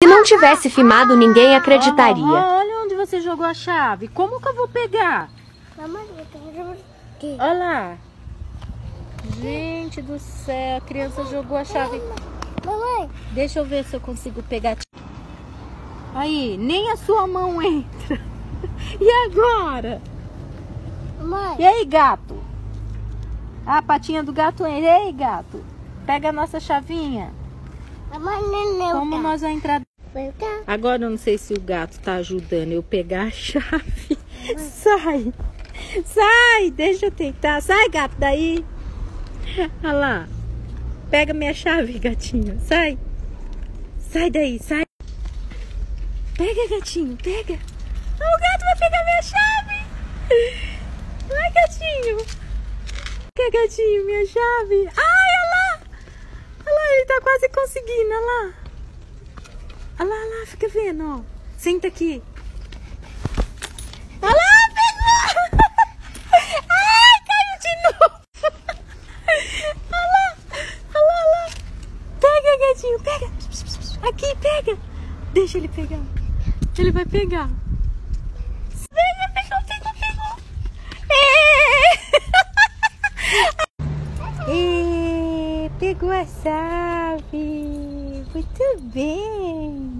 Se não tivesse filmado, ninguém acreditaria. Olha onde você jogou a chave. Como que eu vou pegar? Olha lá. Gente do céu, a criança jogou a chave. Mamãe. Deixa eu ver se eu consigo pegar. Aí, nem a sua mão entra. E agora? Mamãe. E aí, gato? A patinha do gato entra. E aí, gato? Pega a nossa chavinha. Como nós vamos entrar? Agora eu não sei se o gato tá ajudando eu pegar a chave. Sai! Sai! Deixa eu tentar. Sai, gato, daí. Olha lá. Pega minha chave, gatinho. Sai. Sai daí, sai. Pega, gatinho, pega. O gato vai pegar minha chave. Vai, gatinho. Pega, gatinho, minha chave. Ai, olha lá. Olha lá, ele tá quase conseguindo, olha lá. Olha lá, olha lá, fica vendo, ó. Senta aqui. Olha lá, pegou! Ai, caiu de novo. Olha lá, olha lá, olha lá. Pega, gatinho, pega. Aqui, pega. Deixa ele pegar. Ele vai pegar. Pegou. Pegou a chave. Muito bem.